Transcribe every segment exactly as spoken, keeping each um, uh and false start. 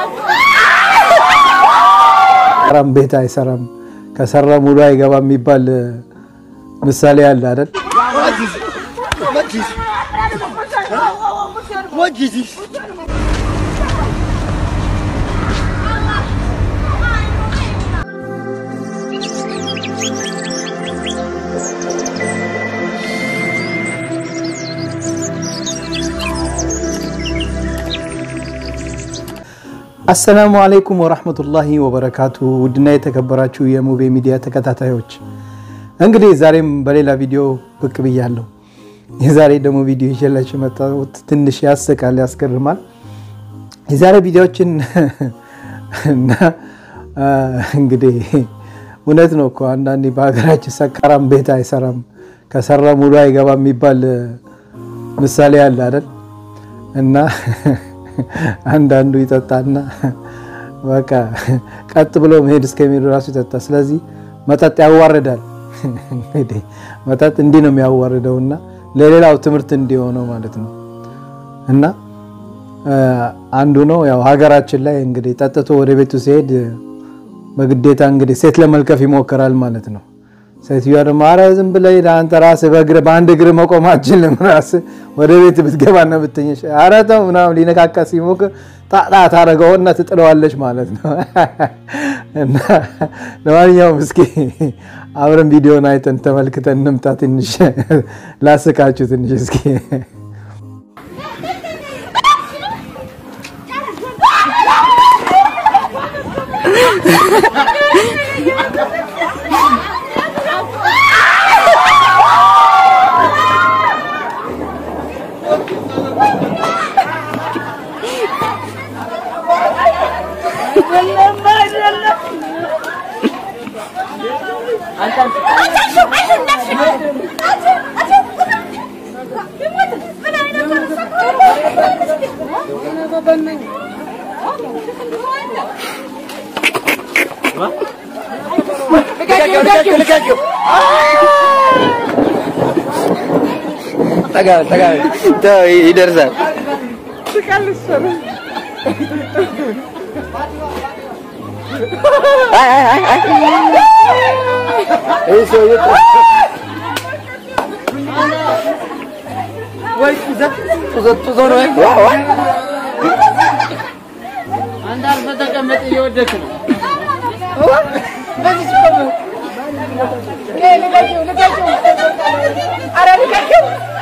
አራም ቤት አይሰራም ከሰራ ሙሉ አይገባም የሚባል ምሳሌ አለ አይደል السلام عليكم ورحمة الله وبركاته ودنا يتكبراتشو يا موبي ميديا تكتاتايوش እንግዲህ ዛሬም በሌላ ቪዲዮ ብቅ ብያለሁ የዛሬ ደሞ ቪዲዮ ይዤላችሁ መጣሁት ትንሽ ያስቃል ያስገርማል የዛሬ ቪዲዮችን እና እንግዲህ እውነት ነው እኮ አንዳንዴ በአገራችን ሰካራም ቤት አይሰራም ከሰራ ሙሉ አይገባም የሚባል ምሳሌ አለ አይደል እና አንዳንዱ ይጣጣና በቃ ቀጥ ብሎ መሄድ እስከሚሉ ራሱ ይጣጣ ስለዚህ መጣጥ ያዋርዳል እንግዲህ መጣጥ እንዲ ነው የሚያዋርደውና ለሌላው ትምርት እንዲሆነው ማለት ነው እና አንዱ ነው ያው ሀገራችን ላይ እንግዲህ ጠጥቶ ወደ ቤቱ ሲሄድ በግዴታ እንግዲህ ሴት ለመልከፍ ይሞከራል ማለት ነው ሴትዮ ደግሞ አረ ዝም ብለህ አንተ ራስህ በእግር በአንድ እግር መቆም አትችልም ራስህ ወደ ቤት ብትገባና ብትኝሽ አረ ተው ምናምን ሊነካካ ሲሞክር ጣጣ ታረጋውና ትጥለዋለች ማለት ነው እና ለማንኛውም እስኪ አብረን ቪዲዮን አይተን ተመልክተን እንምጣ ትንሽ ላስቃችሁ ትንሽ እስኪ Tagal, tagal. Itu idarsan. Sekali seru. Ay ay ay ay. Eh so itu. Woi, tuzat, tuzat tuzat woi. Anda harus betul met yodek. Oh, masih cukup. Eh, lekaju, lekaju. Ada lekaju.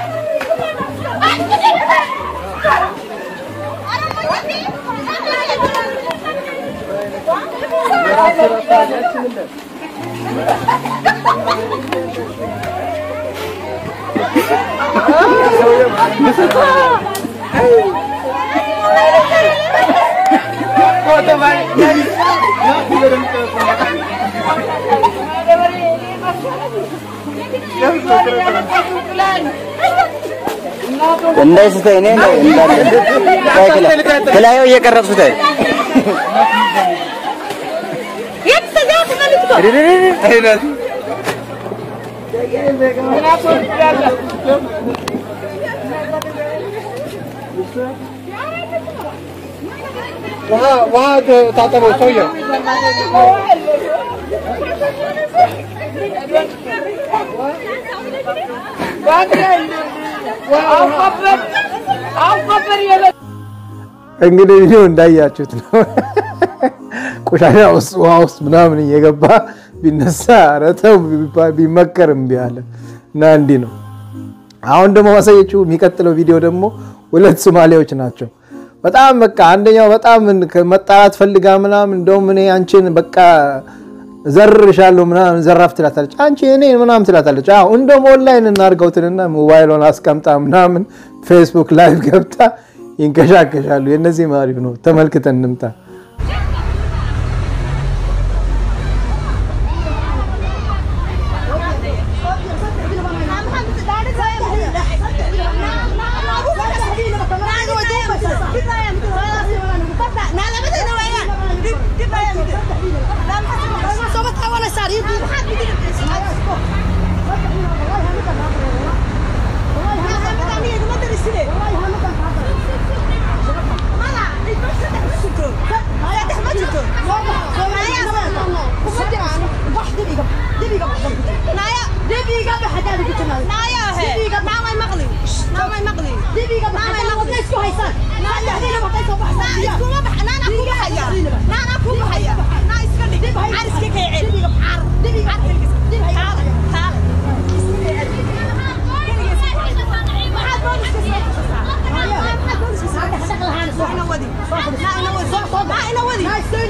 Endai sudah ini, endai. Kelayo ye kerap sudah. Ya saja kembali tu. Ini ini ini. Wah wah tu tata bosok ya. እንግዲህ ቪዲዮ እንዳያችሁት ነው ቆሻሻ ውስጥ ዋውስ ምናምን እየገባ ቢነሳ አረተው ቢመከርም ቢያለ እና እንዲ ነው አሁን ደግሞ ማሳየችሁ የሚቀጥለው ቪዲዮ ደግሞ ሁለት ሶማሌዎች ናቸው በጣም በቃ አንደኛው በጣም መጣላት ፈልጋ ምናምን እንደውም እኔ አንቺን በቃ ዘርሻለሁ ምናምን ዘራፍ ትላታለች አንቺ እኔ ምናምን ትላታለች አው እንደውም ኦንላይን እናርገውትና ሞባይሉን አስቀምጣ ምናምን ፌስቡክ ላይቭ ገብታ ይንከሻከሻሉ የነዚህ ማሪፍ ነው ተመልክተን እንምጣ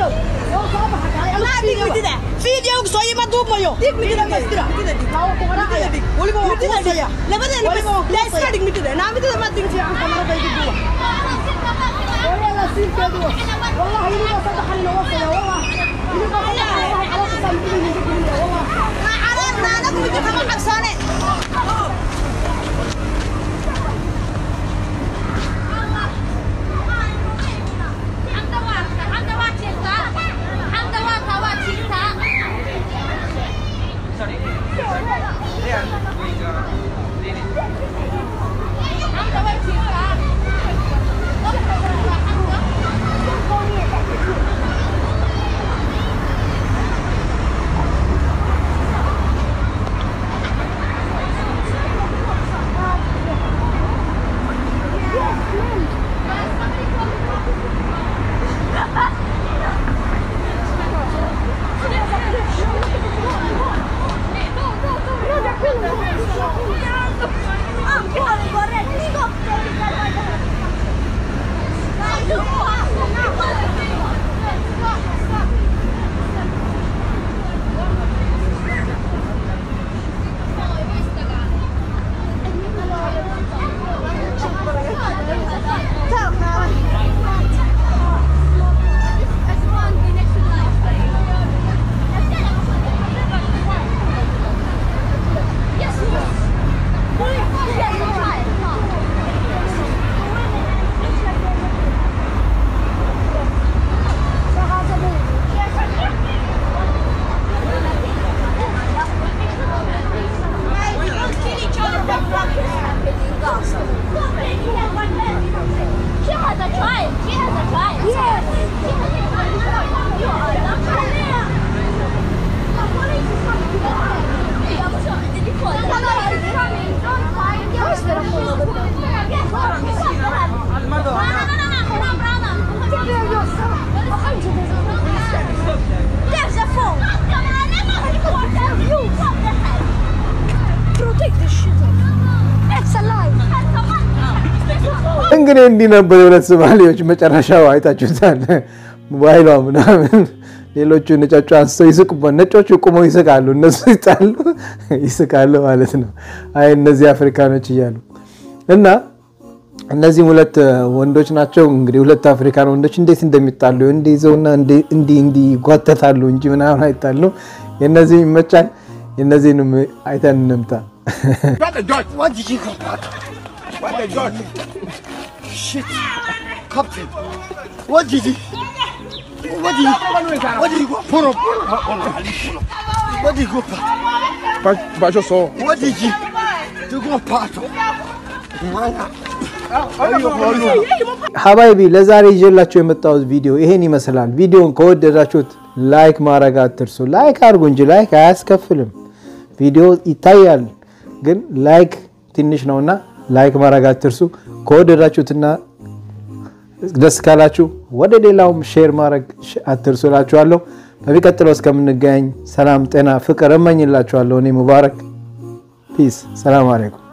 فيديو صايي ما دوب مايو ديك ميدنا مسترا لاو كورا يا ولي بو يا لبدين بس لا اسكادك ميدنا انا ميدنا ما ديك عن كاميرا بيجي جوا ولا لا سير كدو والله يلي ما صدق لنا وصل والله يلي ما صدق على قسم والله ما عرفنا انا كنت كما حبسانه እንግዲህ እንዲህ ነበር የሁለት ሶማሌዎች መጨረሻው አይታችሁታል ሞባይሏ ምናምን ሌሎቹ ነጫጩ አንስተው ይስቁበት ነጮቹ ቆመው ይስቃሉ እነሱ ይጣሉ ይስቃሉ ማለት ነው አይ እነዚህ አፍሪካኖች ይያሉ እና እነዚህ ሁለት ወንዶች ናቸው እንግዲህ ሁለት አፍሪካን ወንዶች እንዴት እንደሚጣሉ እንዲዘውና እንዲ እንዲ እንዲ ጓተታሉ እንጂ ምናምን አይጣሉ የነዚህ ይመቻል የነዚህንም አይተን እንምጣ What did you come back? What the God? Shit. Captain. What did you? What did you? What did you go? Pull up. What did you go? But just so. What did you? To go part of. ሀባይቢ ለዛሬ ይዤላችሁ የመጣው ቪዲዮ ይሄን ይመስላል ቪዲዮን ከወደዳችሁት ላይክ ማድረግ አትርሱ ላይክ አድርጉ እንጂ ላይክ አያስከፍልም ቪዲዮ ይታያል ግን ላይክ ትንሽ ነውና ላይክ ማድረግ አትርሱ ከወደዳችሁትና ደስ ካላችሁ ወደ ሌላውም ሼር ማድረግ አትርሱላችኋለሁ በሚቀጥለው እስከምንገናኝ ሰላም ጤና ፍቅር እመኝላችኋለሁ እኔ ሙባረክ ፒስ ሰላም አለይኩም